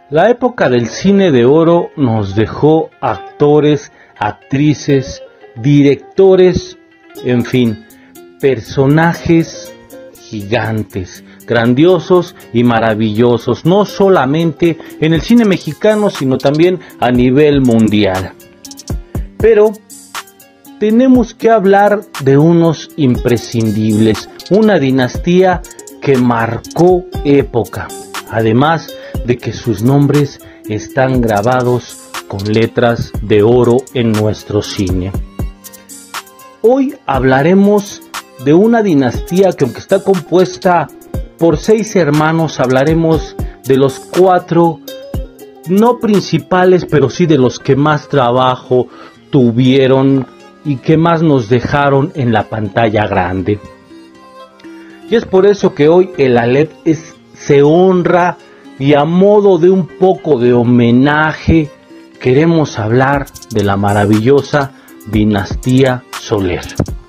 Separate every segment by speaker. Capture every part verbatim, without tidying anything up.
Speaker 1: La época del cine de oro nos dejó actores, actrices, directores, en fin, personajes gigantes, grandiosos y maravillosos, no solamente en el cine mexicano, sino también a nivel mundial. Pero tenemos que hablar de unos imprescindibles, una dinastía que marcó época, además de que sus nombres están grabados con letras de oro en nuestro cine. Hoy hablaremos de una dinastía que, aunque está compuesta por seis hermanos, hablaremos de los cuatro, no principales, pero sí de los que más trabajo tuvieron y que más nos dejaron en la pantalla grande. Y es por eso que hoy el Aleph es, se honra, y a modo de un poco de homenaje queremos hablar de la maravillosa dinastía Soler.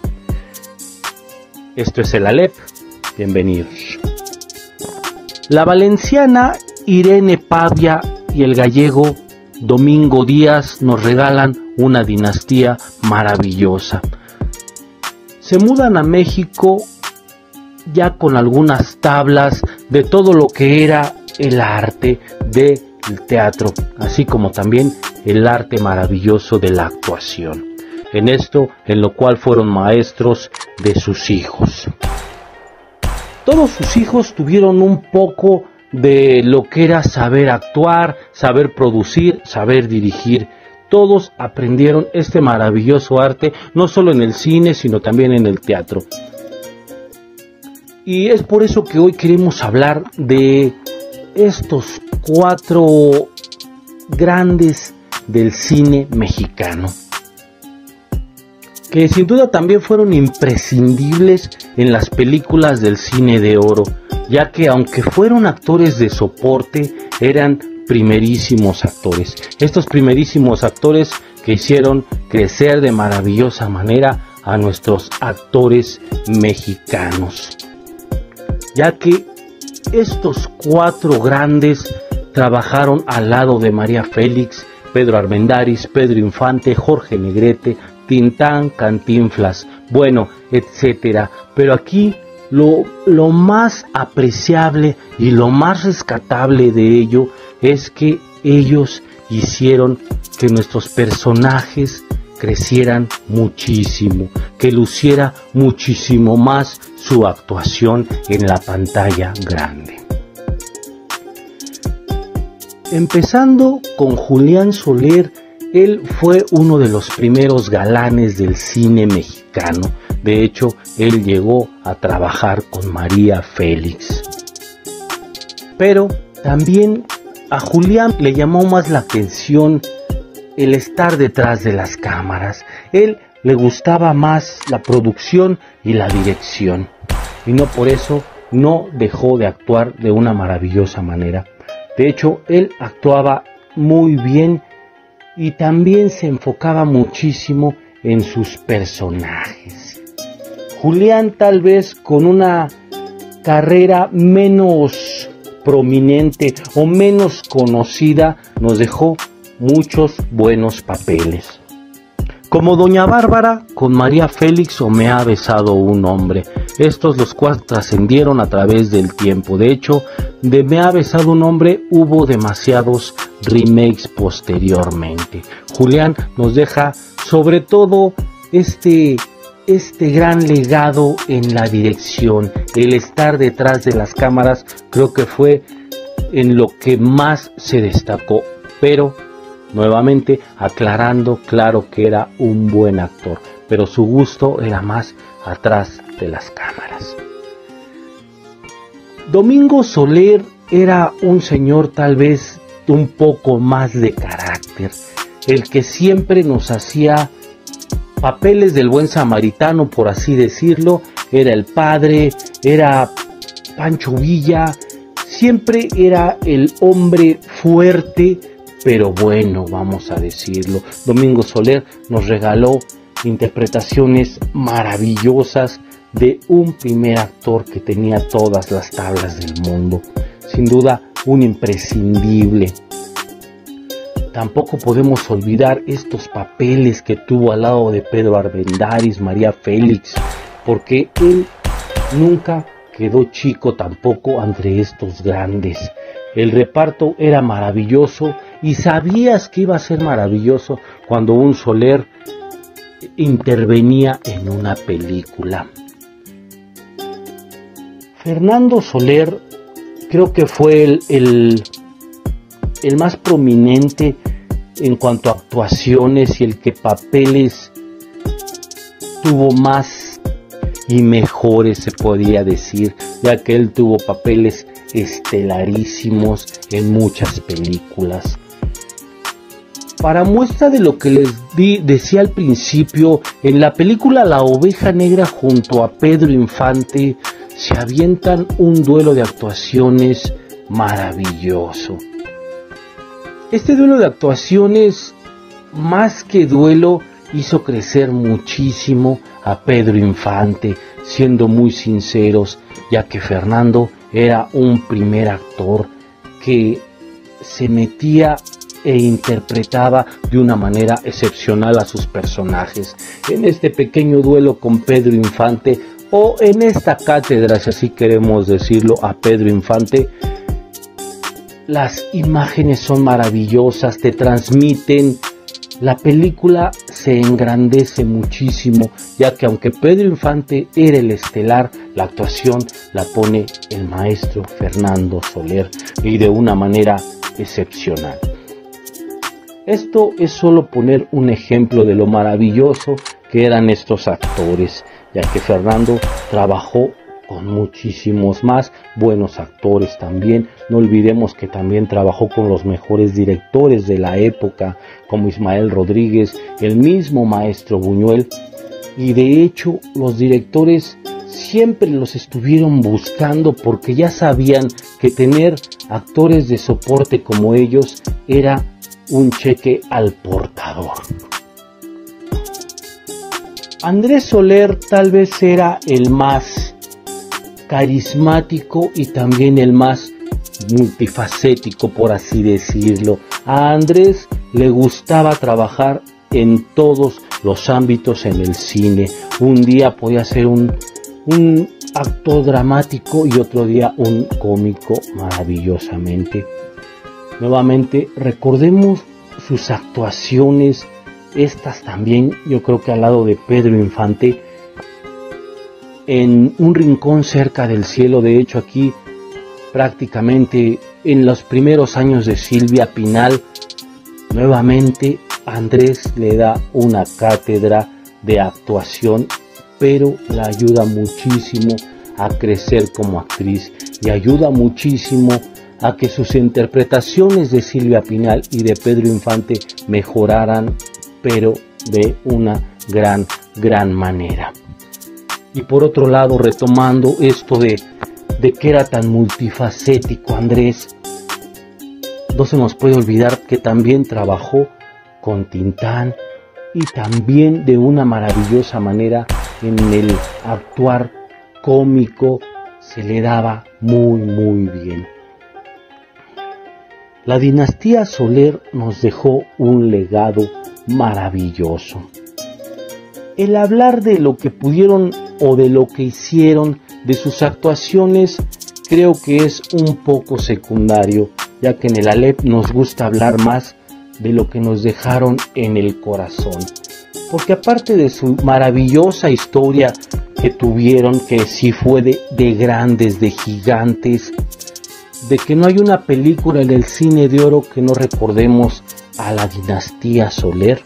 Speaker 1: Esto es el Aleph, bienvenidos. La valenciana Irene Pavia y el gallego Domingo Díaz nos regalan una dinastía maravillosa. Se mudan a México ya con algunas tablas de todo lo que era el arte del teatro, así como también el arte maravilloso de la actuación. En esto, en lo cual fueron maestros de sus hijos. Todos sus hijos tuvieron un poco de lo que era saber actuar, saber producir, saber dirigir. Todos aprendieron este maravilloso arte, no solo en el cine, sino también en el teatro. Y es por eso que hoy queremos hablar de estos cuatro grandes del cine mexicano, que sin duda también fueron imprescindibles en las películas del cine de oro, ya que aunque fueron actores de soporte, eran primerísimos actores. Estos primerísimos actores que hicieron crecer de maravillosa manera a nuestros actores mexicanos, ya que estos cuatro grandes trabajaron al lado de María Félix, Pedro Armendáriz, Pedro Infante, Jorge Negrete, Tintán, Cantinflas, bueno, etcétera. Pero aquí lo, lo más apreciable y lo más rescatable de ello es que ellos hicieron que nuestros personajes crecieran muchísimo, que luciera muchísimo más su actuación en la pantalla grande. Empezando con Julián Soler, él fue uno de los primeros galanes del cine mexicano. De hecho, él llegó a trabajar con María Félix. Pero también a Julián le llamó más la atención el estar detrás de las cámaras. Él le gustaba más la producción y la dirección, y no por eso no dejó de actuar de una maravillosa manera. De hecho, él actuaba muy bien y también se enfocaba muchísimo en sus personajes. Julián, tal vez con una carrera menos prominente o menos conocida, nos dejó muchos buenos papeles, como Doña Bárbara con María Félix o Me ha besado un hombre. Estos los cuales trascendieron a través del tiempo. De hecho, de Me ha besado un hombre hubo demasiados remakes posteriormente. Julián nos deja sobre todo este, este gran legado en la dirección. El estar detrás de las cámaras creo que fue en lo que más se destacó, pero nuevamente aclarando, claro que era un buen actor, pero su gusto era más atrás de las cámaras. Domingo Soler era un señor tal vez un poco más de carácter, el que siempre nos hacía papeles del buen samaritano, por así decirlo. Era el padre, era Pancho Villa, siempre era el hombre fuerte, pero bueno, vamos a decirlo. Domingo Soler nos regaló interpretaciones maravillosas de un primer actor que tenía todas las tablas del mundo. Sin duda, un imprescindible. Tampoco podemos olvidar estos papeles que tuvo al lado de Pedro Armendáriz, María Félix, porque él nunca quedó chico tampoco entre estos grandes. El reparto era maravilloso y sabías que iba a ser maravilloso cuando un Soler intervenía en una película. Fernando Soler creo que fue el, el, el más prominente en cuanto a actuaciones y el que papeles tuvo más y mejores, se podría decir, ya que él tuvo papeles estelarísimos en muchas películas. Para muestra de lo que les di, decía al principio, en la película La Oveja Negra junto a Pedro Infante se avientan un duelo de actuaciones maravilloso. Este duelo de actuaciones, más que duelo, hizo crecer muchísimo a Pedro Infante, siendo muy sinceros, ya que Fernando era un primer actor que se metía e interpretaba de una manera excepcional a sus personajes. En este pequeño duelo con Pedro Infante, o en esta cátedra, si así queremos decirlo, a Pedro Infante, las imágenes son maravillosas, te transmiten. La película se engrandece muchísimo, ya que aunque Pedro Infante era el estelar, la actuación la pone el maestro Fernando Soler, y de una manera excepcional. Esto es solo poner un ejemplo de lo maravilloso que eran estos actores, ya que Fernando trabajó con muchísimos más buenos actores también. No olvidemos que también trabajó con los mejores directores de la época, como Ismael Rodríguez, el mismo maestro Buñuel, y de hecho los directores siempre los estuvieron buscando porque ya sabían que tener actores de soporte como ellos era un cheque al portador. Andrés Soler tal vez era el más carismático y también el más multifacético, por así decirlo. A Andrés le gustaba trabajar en todos los ámbitos en el cine. Un día podía ser un, un actor dramático y otro día un cómico maravillosamente. Nuevamente recordemos sus actuaciones, estas también yo creo que al lado de Pedro Infante, en Un rincón cerca del cielo. De hecho aquí prácticamente en los primeros años de Silvia Pinal, nuevamente Andrés le da una cátedra de actuación, pero la ayuda muchísimo a crecer como actriz y ayuda muchísimo a que sus interpretaciones de Silvia Pinal y de Pedro Infante mejoraran, pero de una gran, gran manera. Y por otro lado, retomando esto de, de que era tan multifacético Andrés, no se nos puede olvidar que también trabajó con Tintán y también de una maravillosa manera en el actuar cómico se le daba muy muy bien. La dinastía Soler nos dejó un legado maravilloso. El hablar de lo que pudieron o de lo que hicieron, de sus actuaciones, creo que es un poco secundario, ya que en el Alep nos gusta hablar más de lo que nos dejaron en el corazón. Porque aparte de su maravillosa historia que tuvieron, que sí fue de, de grandes, de gigantes, de que no hay una película en el cine de oro que no recordemos a la dinastía Soler.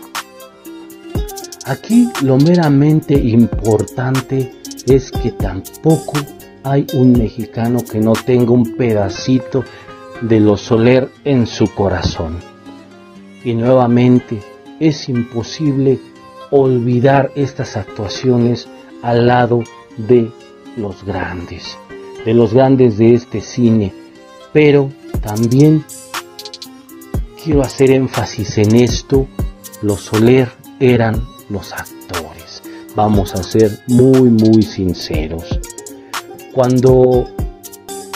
Speaker 1: Aquí lo meramente importante es que tampoco hay un mexicano que no tenga un pedacito de los Soler en su corazón. Y nuevamente es imposible olvidar estas actuaciones al lado de los grandes, de los grandes de este cine. Pero también quiero hacer énfasis en esto: los Soler eran los actores. Vamos a ser muy muy sinceros. Cuando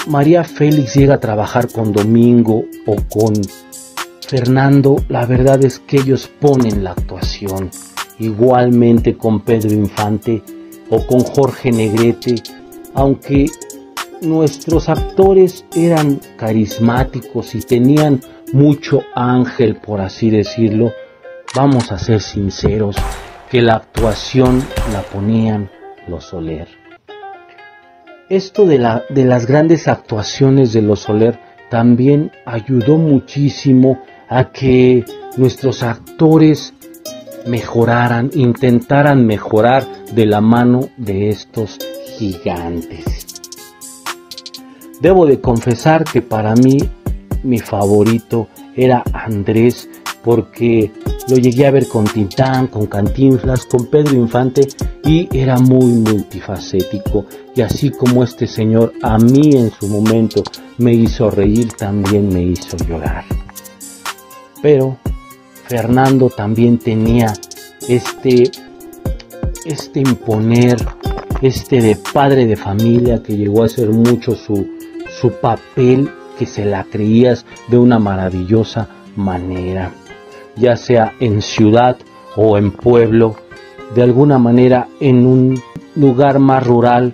Speaker 1: María Félix llega a trabajar con Domingo o con Fernando, la verdad es que ellos ponen la actuación. Igualmente con Pedro Infante o con Jorge Negrete, aunque nuestros actores eran carismáticos y tenían mucho ángel, por así decirlo, vamos a ser sinceros, que la actuación la ponían los Soler. Esto de, la, de las grandes actuaciones de los Soler también ayudó muchísimo a que nuestros actores mejoraran, intentaran mejorar de la mano de estos gigantes. Debo de confesar que para mí mi favorito era Andrés, porque lo llegué a ver con Tintán, con Cantinflas, con Pedro Infante y era muy multifacético. Y así como este señor a mí en su momento me hizo reír, también me hizo llorar. Pero Fernando también tenía este, este imponer, este de padre de familia que llegó a ser mucho su, su papel, que se la creías de una maravillosa manera, ya sea en ciudad o en pueblo, de alguna manera en un lugar más rural.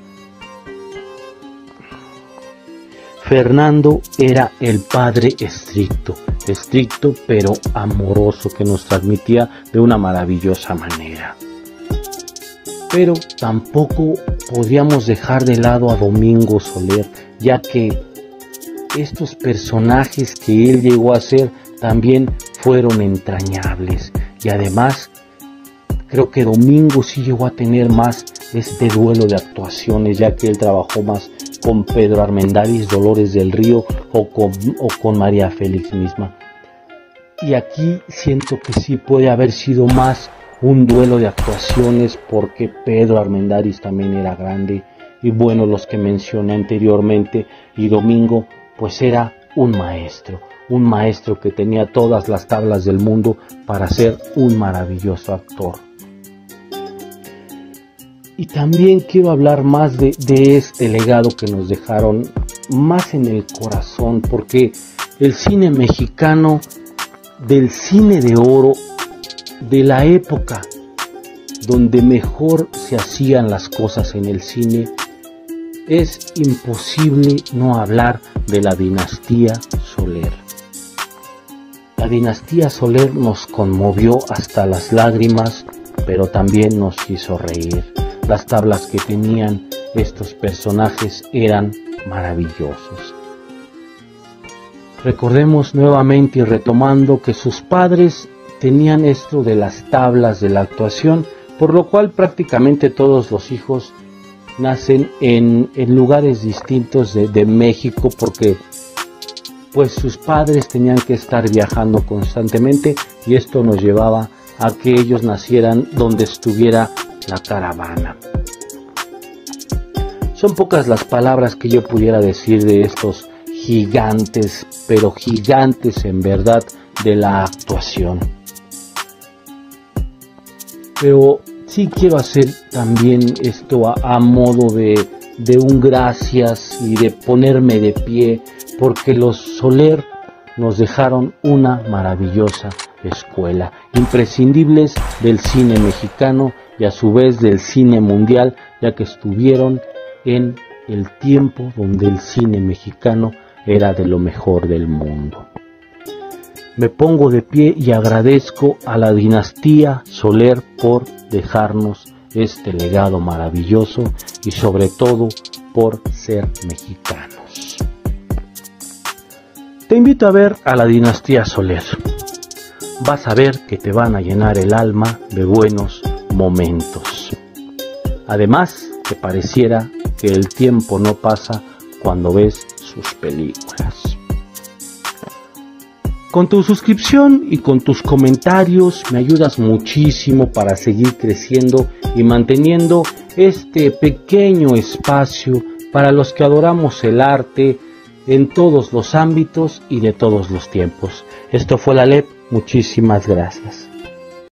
Speaker 1: Fernando era el padre estricto, estricto pero amoroso, que nos transmitía de una maravillosa manera. Pero tampoco podíamos dejar de lado a Domingo Soler, ya que estos personajes que él llegó a ser también fueron entrañables. Y además, creo que Domingo sí llegó a tener más este duelo de actuaciones, ya que él trabajó más con Pedro Armendáriz, Dolores del Río o con, o con María Félix misma. Y aquí siento que sí puede haber sido más un duelo de actuaciones, porque Pedro Armendáriz también era grande, y bueno, los que mencioné anteriormente, y Domingo pues era un maestro, un maestro que tenía todas las tablas del mundo para ser un maravilloso actor. Y también quiero hablar más de, de este legado que nos dejaron más en el corazón, porque el cine mexicano, del cine de oro, de la época donde mejor se hacían las cosas en el cine, es imposible no hablar de la dinastía Soler. La dinastía Soler nos conmovió hasta las lágrimas, pero también nos hizo reír. Las tablas que tenían estos personajes eran maravillosos. Recordemos nuevamente y retomando que sus padres tenían esto de las tablas de la actuación, por lo cual prácticamente todos los hijos nacen en, en lugares distintos de, de México, porque pues sus padres tenían que estar viajando constantemente, y esto nos llevaba a que ellos nacieran donde estuviera la caravana. Son pocas las palabras que yo pudiera decir de estos gigantes, pero gigantes en verdad, de la actuación. Pero sí quiero hacer también esto a, a modo de, de un gracias y de ponerme de pie, porque los Soler nos dejaron una maravillosa escuela, imprescindibles del cine mexicano y a su vez del cine mundial, ya que estuvieron en el tiempo donde el cine mexicano era de lo mejor del mundo. Me pongo de pie y agradezco a la dinastía Soler por dejarnos este legado maravilloso y sobre todo por ser mexicanos. Te invito a ver a la dinastía Soler. Vas a ver que te van a llenar el alma de buenos momentos. Además, que pareciera que el tiempo no pasa cuando ves sus películas. Con tu suscripción y con tus comentarios me ayudas muchísimo para seguir creciendo y manteniendo este pequeño espacio para los que adoramos el arte en todos los ámbitos y de todos los tiempos. Esto fue la L E P, muchísimas gracias.